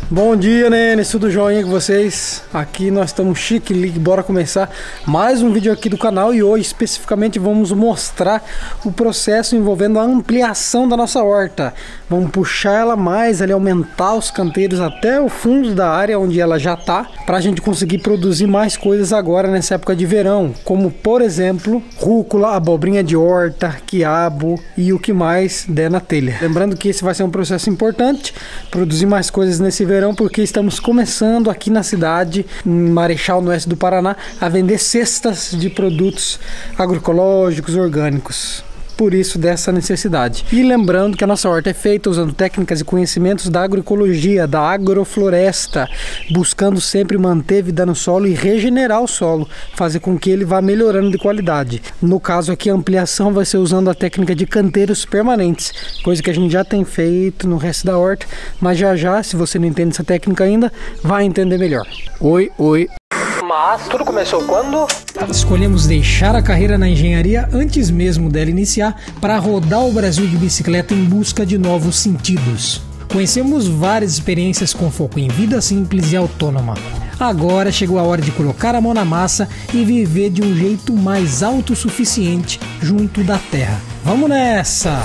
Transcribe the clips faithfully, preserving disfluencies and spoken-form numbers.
Bom dia, Nene, tudo joinha com vocês? Aqui nós estamos chique, ligue, bora começar mais um vídeo aqui do canal e hoje especificamente vamos mostrar o processo envolvendo a ampliação da nossa horta. Vamos puxar ela mais, ali, aumentar os canteiros até o fundo da área onde ela já está, para a gente conseguir produzir mais coisas agora nessa época de verão, como por exemplo, rúcula, abobrinha de horta, quiabo e o que mais der na telha. Lembrando que esse vai ser um processo importante, produzir mais coisas nesse verão, porque estamos começando aqui na cidade, em Marechal, no oeste do Paraná, a vender cestas de produtos agroecológicos, orgânicos. Por isso dessa necessidade. E lembrando que a nossa horta é feita usando técnicas e conhecimentos da agroecologia, da agrofloresta, buscando sempre manter vida no solo e regenerar o solo, fazer com que ele vá melhorando de qualidade. No caso aqui, a ampliação vai ser usando a técnica de canteiros permanentes, coisa que a gente já tem feito no resto da horta, mas já já, se você não entende essa técnica ainda, vai entender melhor. Oi, oi. Mas tudo começou quando? Escolhemos deixar a carreira na engenharia antes mesmo dela iniciar para rodar o Brasil de bicicleta em busca de novos sentidos. Conhecemos várias experiências com foco em vida simples e autônoma. Agora chegou a hora de colocar a mão na massa e viver de um jeito mais autossuficiente junto da terra. Vamos nessa!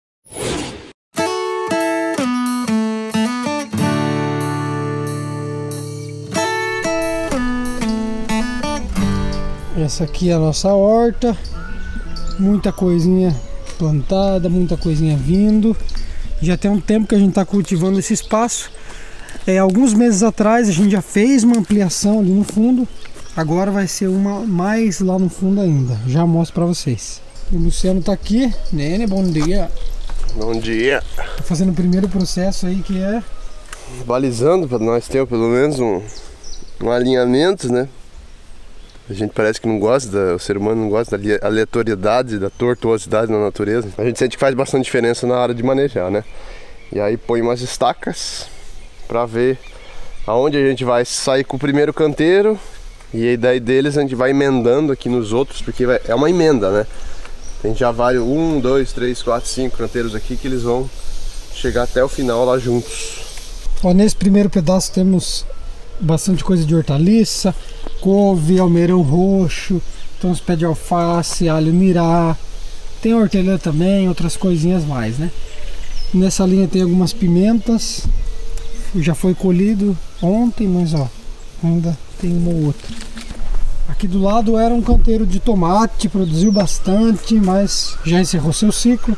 Essa aqui é a nossa horta, muita coisinha plantada, muita coisinha vindo. Já tem um tempo que a gente está cultivando esse espaço. É, alguns meses atrás a gente já fez uma ampliação ali no fundo, agora vai ser uma mais lá no fundo ainda, já mostro para vocês. O Luciano está aqui. Nene, bom dia. Bom dia. Tá fazendo o primeiro processo aí, que é balizando, para nós ter pelo menos um, um alinhamento, né? A gente parece que não gosta, da, o ser humano não gosta da aleatoriedade, da tortuosidade na natureza. A gente sente que faz bastante diferença na hora de manejar, né? E aí põe umas estacas para ver aonde a gente vai sair com o primeiro canteiro. E aí daí deles a gente vai emendando aqui nos outros, porque vai, é uma emenda, né? Tem já vários, um, dois, três, quatro, cinco canteiros aqui que eles vão chegar até o final lá juntos. Ó, nesse primeiro pedaço temos bastante coisa de hortaliça, couve, almeirão roxo, tem uns pés de alface, alho mirá, tem hortelã também, outras coisinhas mais, né? Nessa linha tem algumas pimentas, já foi colhido ontem, mas ó, ainda tem uma ou outra. Aqui do lado era um canteiro de tomate, produziu bastante, mas já encerrou seu ciclo.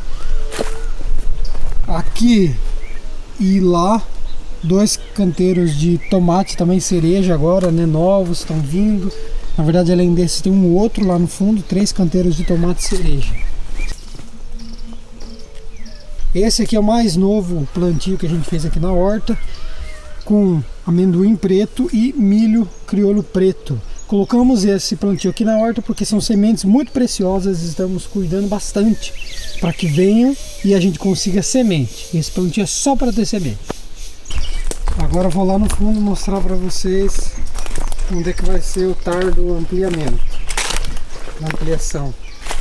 Aqui e lá dois canteiros de tomate também, cereja agora, né, novos, estão vindo. Na verdade, além desse tem um outro lá no fundo, três canteiros de tomate cereja. Esse aqui é o mais novo plantio que a gente fez aqui na horta, com amendoim preto e milho crioulo preto. Colocamos esse plantio aqui na horta porque são sementes muito preciosas, estamos cuidando bastante para que venham e a gente consiga semente. Esse plantio é só para ter semente. Agora eu vou lá no fundo mostrar para vocês onde é que vai ser o tardo ampliamento, a ampliação.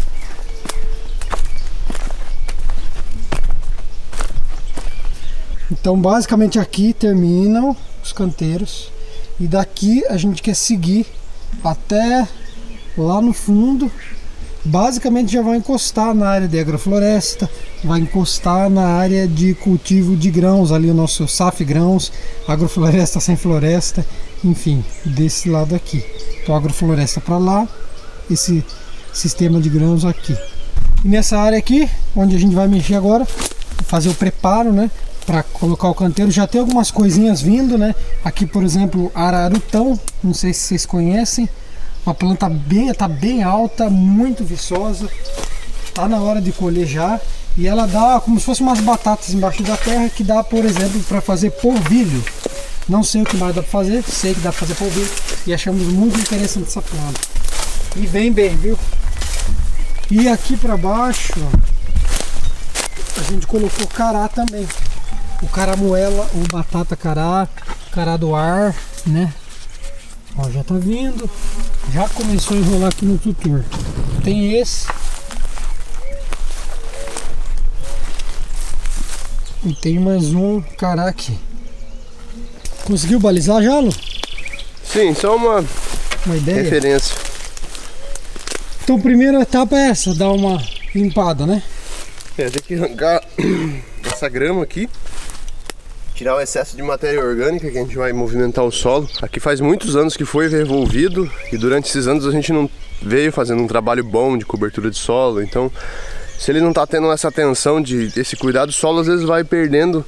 Então basicamente aqui terminam os canteiros e daqui a gente quer seguir até lá no fundo. Basicamente já vai encostar na área de agrofloresta, vai encostar na área de cultivo de grãos, ali o nosso S A F Grãos, agrofloresta sem floresta, enfim, desse lado aqui. Então agrofloresta para lá, esse sistema de grãos aqui. E nessa área aqui, onde a gente vai mexer agora, fazer o preparo, né, para colocar o canteiro, já tem algumas coisinhas vindo, né? Aqui, por exemplo, ararutão, não sei se vocês conhecem. Uma planta bem, tá bem alta, muito viçosa, tá na hora de colher já, e ela dá como se fosse umas batatas embaixo da terra, que dá, por exemplo, para fazer polvilho. Não sei o que mais dá para fazer, sei que dá para fazer polvilho e achamos muito interessante essa planta. E vem bem, viu? E aqui para baixo a gente colocou cará também, o caramuela, o batata cará, cará do ar, né? Ó, já tá vindo, já começou a enrolar aqui no tutor. Tem esse e tem mais um cará aqui. Conseguiu balizar já, Lu? Sim, só uma, uma ideia. referência. Então a primeira etapa é essa, dar uma limpada, né? É, tem que arrancar essa grama aqui, tirar o excesso de matéria orgânica que a gente vai movimentar o solo. Aqui faz muitos anos que foi revolvido e durante esses anos a gente não veio fazendo um trabalho bom de cobertura de solo. Então, se ele não está tendo essa atenção, de esse cuidado, o solo às vezes vai perdendo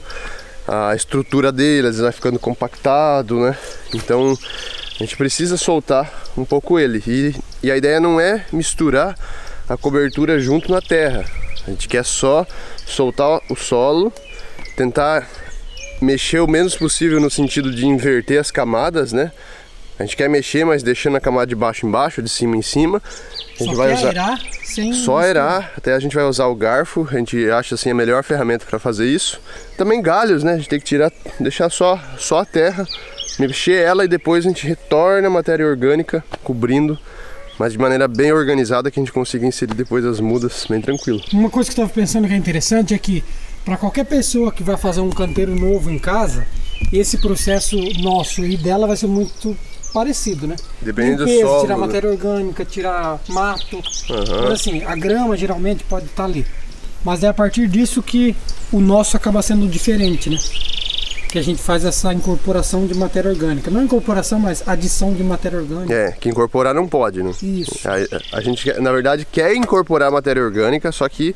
a estrutura dele, às vezes vai ficando compactado, né? Então a gente precisa soltar um pouco ele. E, e a ideia não é misturar a cobertura junto na terra. A gente quer só soltar o solo, tentar mexer o menos possível no sentido de inverter as camadas, né? A gente quer mexer, mas deixando a camada de baixo embaixo, de cima em cima. A gente só vai usar aerar sem só aerar, até a gente vai usar o garfo. A gente acha assim a melhor ferramenta para fazer isso. Também galhos, né? A gente tem que tirar, deixar só, só a terra, mexer ela e depois a gente retorna a matéria orgânica cobrindo, mas de maneira bem organizada, que a gente consiga inserir depois as mudas bem tranquilo. Uma coisa que eu estava pensando que é interessante é que para qualquer pessoa que vai fazer um canteiro novo em casa, esse processo nosso e dela vai ser muito parecido, né? Depende do Limpeza, solo, tirar né? matéria orgânica, tirar mato. Uhum. Mas assim, a grama geralmente pode estar ali. Mas é a partir disso que o nosso acaba sendo diferente, né? Que a gente faz essa incorporação de matéria orgânica. Não incorporação, mas adição de matéria orgânica. É, que incorporar não pode, né? Isso. A, a gente, na verdade, quer incorporar matéria orgânica, só que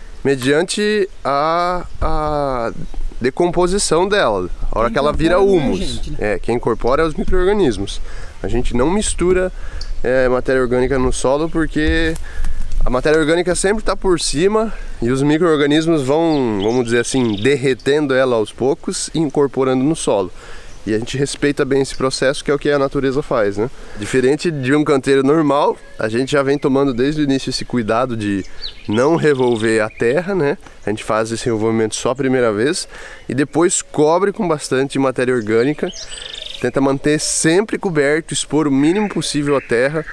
mediante a, a decomposição dela, a hora que ela vira humus. Gente, né? É, quem incorpora é os micro-organismos. A gente não mistura é, matéria orgânica no solo porque a matéria orgânica sempre está por cima e os micro-organismos vão, vamos dizer assim, derretendo ela aos poucos e incorporando no solo. E a gente respeita bem esse processo, que é o que a natureza faz, né? Diferente de um canteiro normal, a gente já vem tomando desde o início esse cuidado de não revolver a terra, né? A gente faz esse revolvimento só a primeira vez e depois cobre com bastante matéria orgânica. Tenta manter sempre coberto, expor o mínimo possível a terra.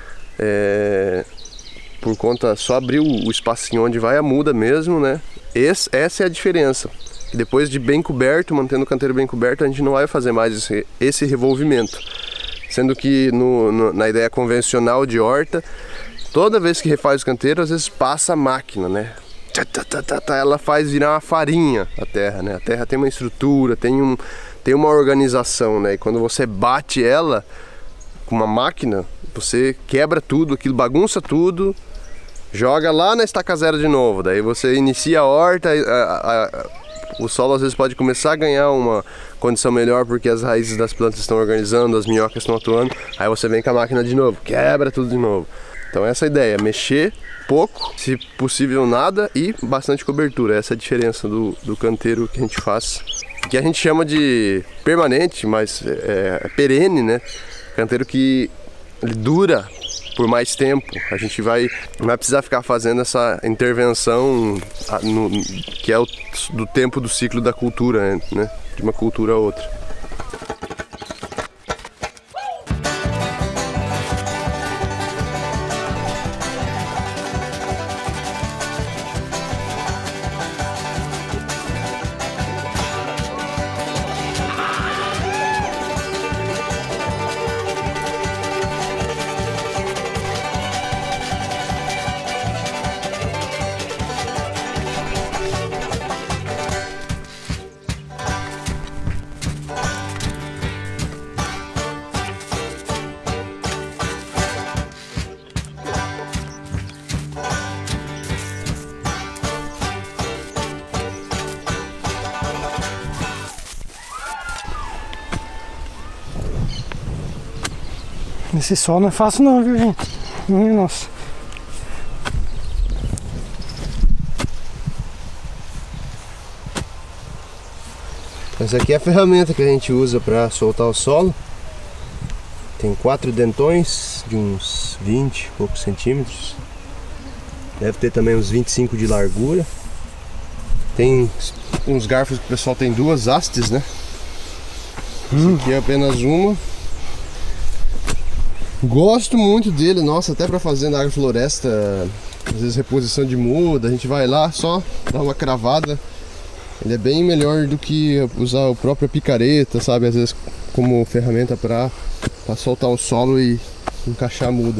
É... Por conta, só abrir o espacinho onde vai a muda mesmo, né? Esse, essa é a diferença. Depois de bem coberto, mantendo o canteiro bem coberto, a gente não vai fazer mais esse, esse revolvimento. Sendo que no, no, na ideia convencional de horta, toda vez que refaz o canteiro, às vezes passa a máquina, né? Ela faz virar uma farinha a terra, né? A terra tem uma estrutura, tem, um, tem uma organização, né? E quando você bate ela com uma máquina, você quebra tudo, aquilo bagunça tudo, joga lá na estaca zero de novo. Daí você inicia a horta, a, a, a, o solo às vezes pode começar a ganhar uma condição melhor porque as raízes das plantas estão organizando, as minhocas estão atuando. Aí você vem com a máquina de novo, quebra tudo de novo. Então essa é a ideia, mexer pouco, se possível nada, e bastante cobertura. Essa é a diferença do, do canteiro que a gente faz, que a gente chama de permanente, mas é, é perene, né? Canteiro que ele dura por mais tempo. A gente vai, não vai precisar ficar fazendo essa intervenção no, que é o, do tempo do ciclo da cultura, né? De uma cultura a outra. Esse sol não é fácil não, viu, gente? Minha nossa. Essa aqui é a ferramenta que a gente usa para soltar o solo. Tem quatro dentões de uns vinte e poucos centímetros. Deve ter também uns vinte e cinco de largura. Tem uns garfos que o pessoal tem duas hastes, né? Hum. Esse aqui é apenas uma. Gosto muito dele, nossa, até para fazer na agrofloresta, às vezes reposição de muda, a gente vai lá, só dá uma cravada Ele é bem melhor do que usar a própria picareta, sabe? Às vezes como ferramenta para soltar o solo e encaixar a muda.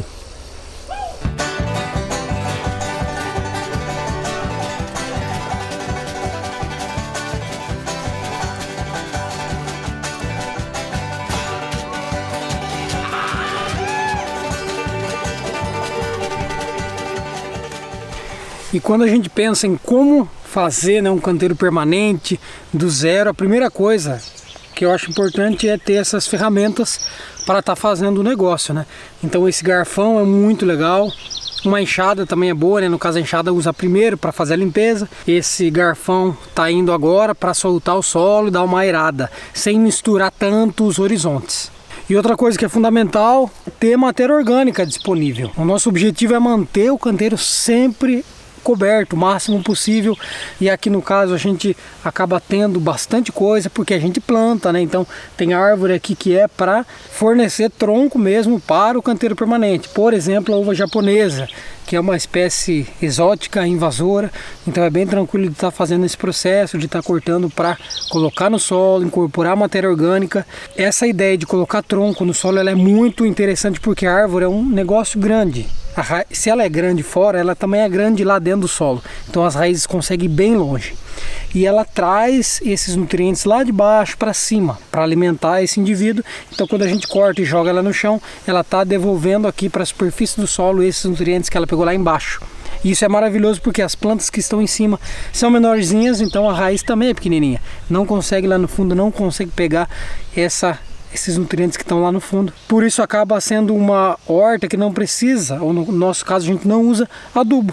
E quando a gente pensa em como fazer, né, um canteiro permanente do zero, a primeira coisa que eu acho importante é ter essas ferramentas para estar tá fazendo o negócio, né? Então esse garfão é muito legal, uma enxada também é boa, né? No caso a enxada usa primeiro para fazer a limpeza, esse garfão tá indo agora para soltar o solo e dar uma aerada, sem misturar tanto os horizontes. E outra coisa que é fundamental, ter matéria orgânica disponível. O nosso objetivo é manter o canteiro sempre coberto o máximo possível, e aqui no caso a gente acaba tendo bastante coisa porque a gente planta, né? Então tem árvore aqui que é para fornecer tronco mesmo para o canteiro permanente, por exemplo a uva japonesa, que é uma espécie exótica, invasora, então é bem tranquilo de estar fazendo esse processo, de estar cortando para colocar no solo, incorporar matéria orgânica. Essa ideia de colocar tronco no solo ela é muito interessante porque a árvore é um negócio grande. A ra... Se ela é grande fora, ela também é grande lá dentro do solo, então as raízes conseguem ir bem longe. E ela traz esses nutrientes lá de baixo para cima, para alimentar esse indivíduo. Então quando a gente corta e joga ela no chão, ela está devolvendo aqui para a superfície do solo esses nutrientes que ela pegou lá embaixo. E isso é maravilhoso porque as plantas que estão em cima são menorzinhas, então a raiz também é pequenininha. Não consegue lá no fundo, não consegue pegar essa, esses nutrientes que estão lá no fundo. Por isso acaba sendo uma horta que não precisa, ou no nosso caso a gente não usa adubo,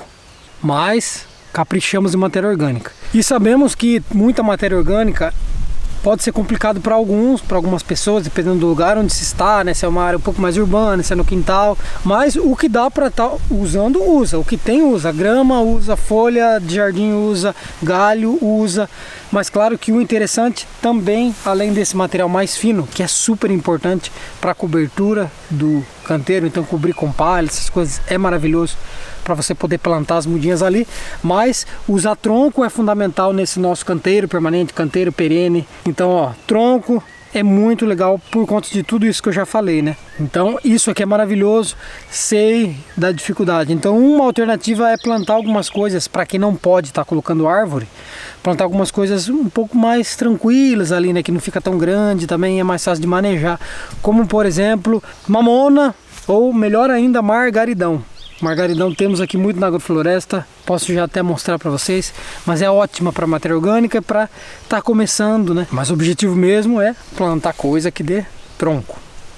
mas caprichamos em matéria orgânica. E sabemos que muita matéria orgânica pode ser complicado para alguns, para algumas pessoas, dependendo do lugar onde se está, né? Se é uma área um pouco mais urbana, se é no quintal. Mas o que dá para estar tá usando, usa. O que tem, usa. Grama usa, folha de jardim usa, galho usa. Mas claro que o interessante também, além desse material mais fino, que é super importante para a cobertura do canteiro, então cobrir com palha, essas coisas, é maravilhoso para você poder plantar as mudinhas ali, mas usar tronco é fundamental nesse nosso canteiro permanente, canteiro perene. Então, ó, tronco é muito legal por conta de tudo isso que eu já falei, né? Então, isso aqui é maravilhoso, sei da dificuldade. Então, uma alternativa é plantar algumas coisas, para quem não pode estar tá colocando árvore, plantar algumas coisas um pouco mais tranquilas ali, né? Que não fica tão grande, também é mais fácil de manejar. Como, por exemplo, mamona ou, melhor ainda, margaridão. Margaridão temos aqui muito na agrofloresta, posso já até mostrar para vocês, mas é ótima para matéria orgânica, para estar tá começando, né? Mas o objetivo mesmo é plantar coisa que dê tronco.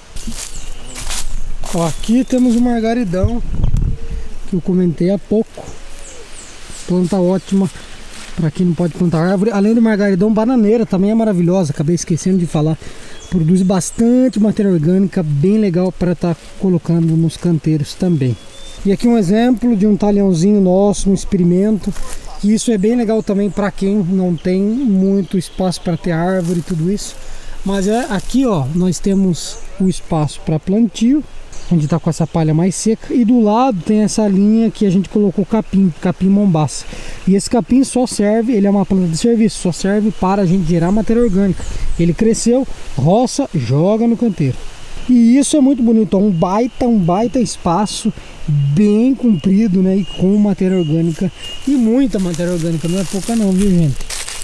Ó, aqui temos o margaridão que eu comentei há pouco, planta ótima para quem não pode plantar árvore. Além do margaridão, bananeira também é maravilhosa, acabei esquecendo de falar. Produz bastante matéria orgânica, bem legal para estar tá colocando nos canteiros também. E aqui um exemplo de um talhãozinho nosso, um experimento. E isso é bem legal também para quem não tem muito espaço para ter árvore e tudo isso. Mas é aqui, ó, nós temos o espaço para plantio, onde está com essa palha mais seca. E do lado tem essa linha que a gente colocou capim, capim mombaça. E esse capim só serve, ele é uma planta de serviço, só serve para a gente gerar matéria orgânica. Ele cresceu, roça, joga no canteiro. E isso é muito bonito, ó, um baita, um baita espaço, bem comprido, né, e com matéria orgânica, e muita matéria orgânica, não é pouca não, viu gente?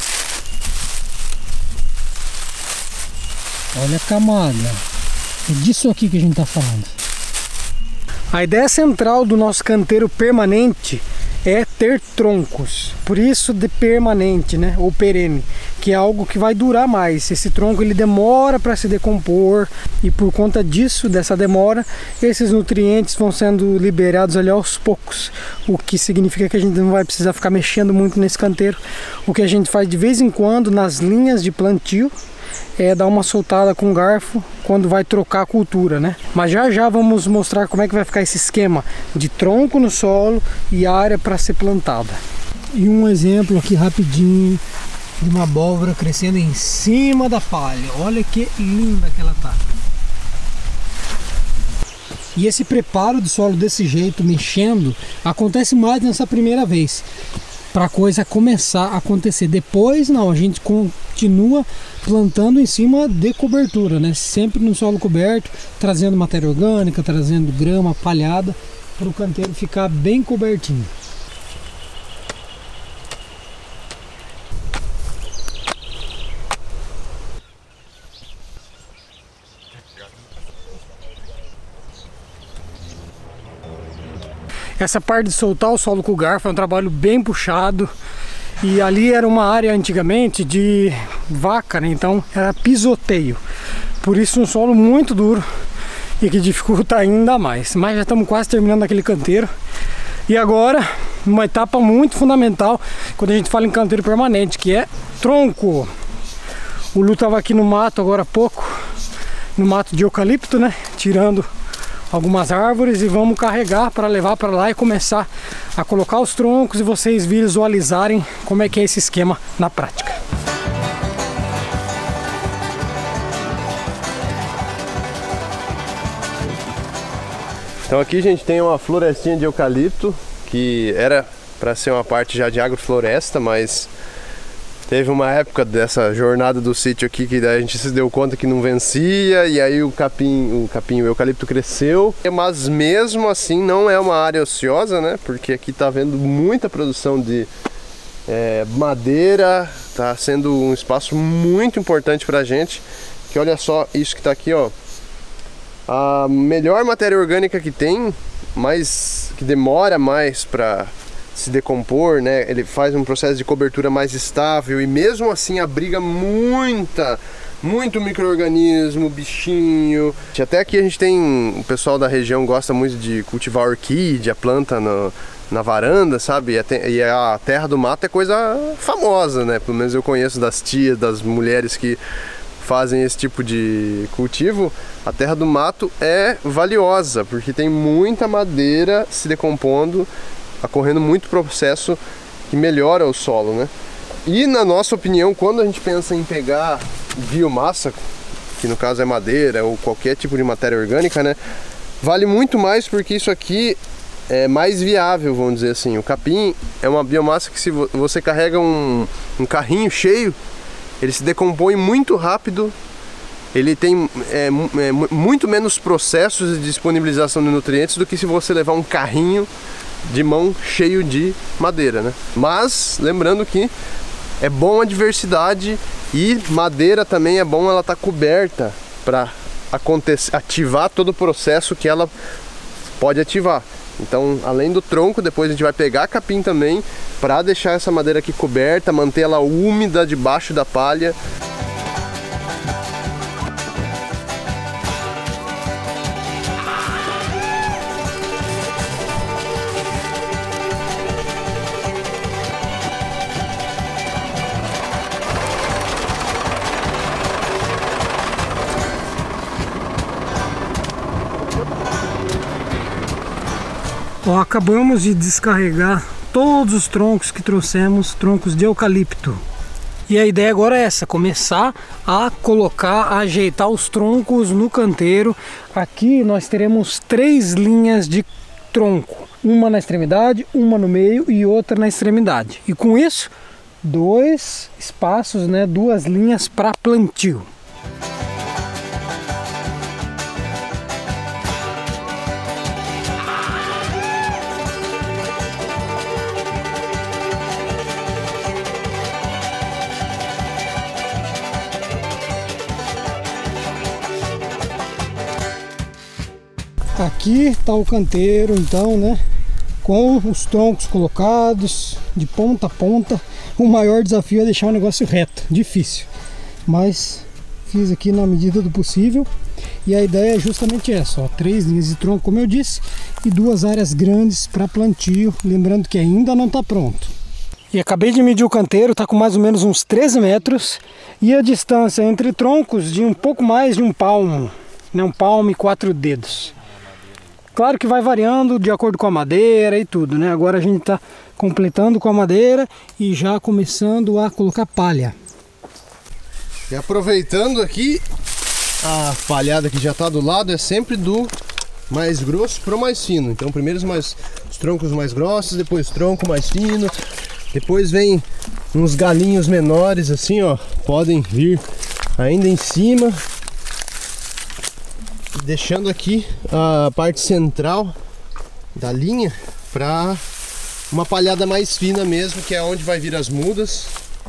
Olha a camada, é disso aqui que a gente tá falando. A ideia central do nosso canteiro permanente é ter troncos, por isso de permanente, né, ou perene, que é algo que vai durar mais. Esse tronco ele demora para se decompor e por conta disso, dessa demora, esses nutrientes vão sendo liberados ali aos poucos, o que significa que a gente não vai precisar ficar mexendo muito nesse canteiro. O que a gente faz de vez em quando nas linhas de plantio é dar uma soltada com garfo quando vai trocar a cultura, né? Mas já já vamos mostrar como é que vai ficar esse esquema de tronco no solo e área para ser plantada. E um exemplo aqui rapidinho de uma abóbora crescendo em cima da palha. Olha que linda que ela tá. E esse preparo do solo desse jeito, mexendo, acontece mais nessa primeira vez. para a coisa começar a acontecer. Depois não, a gente continua plantando em cima de cobertura, né? Sempre no solo coberto, trazendo matéria orgânica, trazendo grama, palhada, para o canteiro ficar bem cobertinho. Essa parte de soltar o solo com o garfo é um trabalho bem puxado. E ali era uma área antigamente de vaca, né? Então era pisoteio. Por isso um solo muito duro e que dificulta ainda mais. Mas já estamos quase terminando aquele canteiro. E agora, uma etapa muito fundamental quando a gente fala em canteiro permanente, que é tronco. O Lu estava aqui no mato agora há pouco, no mato de eucalipto, né? Tirando algumas árvores e vamos carregar para levar para lá e começar a colocar os troncos e vocês visualizarem como é que é esse esquema na prática. Então aqui a gente tem uma florestinha de eucalipto que era para ser uma parte já de agrofloresta, mas teve uma época dessa jornada do sítio aqui que a gente se deu conta que não vencia, e aí o capim, o capim, o eucalipto cresceu. Mas mesmo assim não é uma área ociosa, né? Porque aqui tá havendo muita produção de é, madeira, tá sendo um espaço muito importante pra gente. Que olha só isso que tá aqui, ó. A melhor matéria orgânica que tem, mas que demora mais para se decompor, né? Ele faz um processo de cobertura mais estável e mesmo assim abriga muita, muito micro-organismo, bichinho. Até aqui a gente tem, o pessoal da região gosta muito de cultivar orquídea, planta no, na varanda, sabe? E a, e a terra do mato é coisa famosa, né? Pelo menos eu conheço das tias, das mulheres que fazem esse tipo de cultivo. A terra do mato é valiosa, porque tem muita madeira se decompondo, ocorrendo muito processo que melhora o solo, né? E na nossa opinião, quando a gente pensa em pegar biomassa, que no caso é madeira ou qualquer tipo de matéria orgânica, né? Vale muito mais porque isso aqui é mais viável, vamos dizer assim. O capim é uma biomassa que se você carrega um, um carrinho cheio, ele se decompõe muito rápido. Ele tem é, é, muito menos processos de disponibilização de nutrientes do que se você levar um carrinho de mão cheio de madeira, né? Mas lembrando que é bom a diversidade e madeira também é bom ela estar coberta para acontecer, ativar todo o processo que ela pode ativar. Então, além do tronco, depois a gente vai pegar capim também para deixar essa madeira aqui coberta, manter ela úmida debaixo da palha. Ó, acabamos de descarregar todos os troncos que trouxemos, troncos de eucalipto. E a ideia agora é essa, começar a colocar, a ajeitar os troncos no canteiro. Aqui nós teremos três linhas de tronco, uma na extremidade, uma no meio e outra na extremidade. E com isso, dois espaços, né, duas linhas para plantio. Aqui está o canteiro, então, né, com os troncos colocados de ponta a ponta. O maior desafio é deixar o negócio reto, difícil, mas fiz aqui na medida do possível. E a ideia é justamente essa, ó, três linhas de tronco, como eu disse, e duas áreas grandes para plantio, lembrando que ainda não está pronto. E acabei de medir o canteiro, está com mais ou menos uns treze metros, e a distância entre troncos de um pouco mais de um palmo, né, um palmo e quatro dedos. Claro que vai variando de acordo com a madeira e tudo, né? Agora a gente está completando com a madeira e já começando a colocar palha. E aproveitando aqui, a palhada que já está do lado é sempre do mais grosso para o mais fino. Então primeiro os, mais, os troncos mais grossos, depois tronco mais fino. Depois vem uns galinhos menores assim, ó, podem vir ainda em cima, deixando aqui a parte central da linha para uma palhada mais fina mesmo, que é onde vai vir as mudas.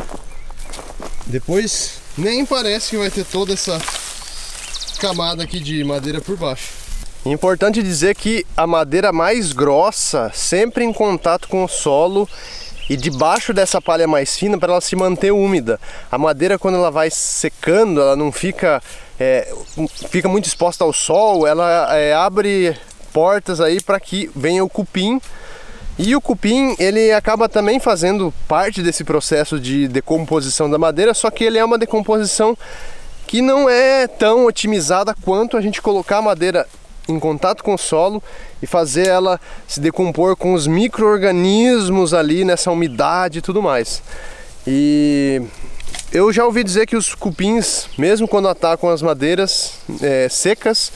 Depois nem parece que vai ter toda essa camada aqui de madeira por baixo. Importante dizer que a madeira mais grossa, sempre em contato com o solo e debaixo dessa palha mais fina, para ela se manter úmida. A madeira, quando ela vai secando, ela não fica, é, fica muito exposta ao sol, ela é, abre portas aí para que venha o cupim. E o cupim, ele acaba também fazendo parte desse processo de decomposição da madeira, só que ele é uma decomposição que não é tão otimizada quanto a gente colocar a madeira em contato com o solo e fazer ela se decompor com os micro-organismos ali nessa umidade e tudo mais. E eu já ouvi dizer que os cupins, mesmo quando atacam as madeiras é, secas,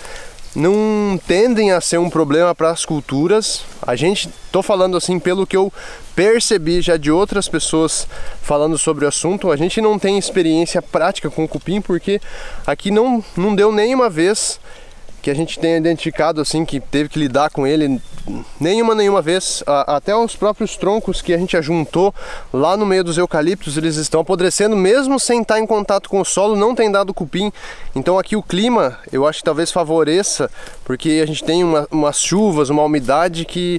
não tendem a ser um problema para as culturas. A gente, tô falando assim pelo que eu percebi já de outras pessoas falando sobre o assunto, a gente não tem experiência prática com o cupim, porque aqui não, não deu nenhuma vez que a gente tenha identificado assim, que teve que lidar com ele, nenhuma, nenhuma vez. Até os próprios troncos que a gente ajuntou lá no meio dos eucaliptos, eles estão apodrecendo, mesmo sem estar em contato com o solo, não tem dado cupim. Então aqui o clima, eu acho que talvez favoreça, porque a gente tem uma, umas chuvas, uma umidade que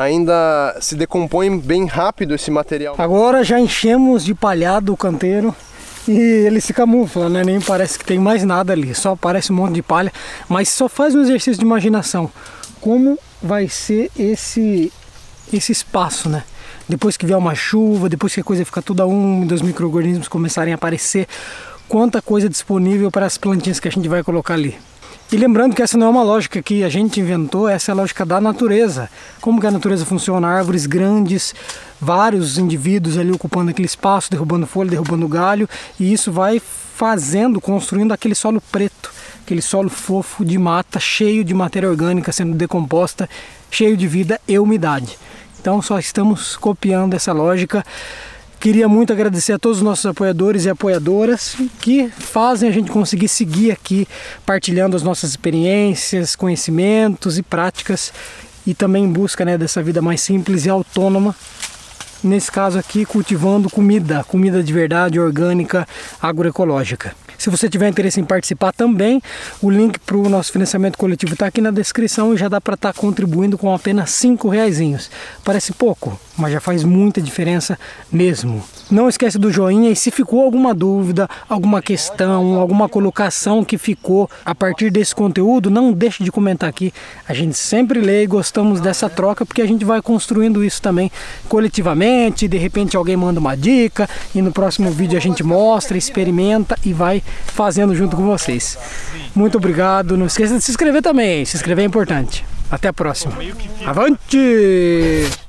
ainda se decompõe bem rápido esse material. Agora já enchemos de palhado o canteiro e ele se camufla, né? Nem parece que tem mais nada ali, só parece um monte de palha, mas só faz um exercício de imaginação. Como vai ser esse, esse espaço, né? Depois que vier uma chuva, depois que a coisa ficar toda úmida, os micro-organismos começarem a aparecer, quanta coisa disponível para as plantinhas que a gente vai colocar ali. E lembrando que essa não é uma lógica que a gente inventou, essa é a lógica da natureza. Como que a natureza funciona? Árvores grandes, vários indivíduos ali ocupando aquele espaço, derrubando folha, derrubando galho, e isso vai fazendo, construindo aquele solo preto, aquele solo fofo de mata, cheio de matéria orgânica sendo decomposta, cheio de vida e umidade. Então só estamos copiando essa lógica. Queria muito agradecer a todos os nossos apoiadores e apoiadoras que fazem a gente conseguir seguir aqui, partilhando as nossas experiências, conhecimentos e práticas, e também em busca, né, dessa vida mais simples e autônoma. Nesse caso aqui, cultivando comida, comida de verdade, orgânica, agroecológica. Se você tiver interesse em participar também, o link para o nosso financiamento coletivo está aqui na descrição e já dá para estar tá contribuindo com apenas cinco reaisinhos. Parece pouco, mas já faz muita diferença mesmo. Não esquece do joinha, e se ficou alguma dúvida, alguma questão, alguma colocação que ficou a partir desse conteúdo, não deixe de comentar aqui. A gente sempre lê e gostamos dessa troca, porque a gente vai construindo isso também coletivamente. De repente alguém manda uma dica e no próximo vídeo a gente mostra, experimenta e vai fazendo junto com vocês. Muito obrigado, não esqueça de se inscrever também, se inscrever é importante. Até a próxima. Avante!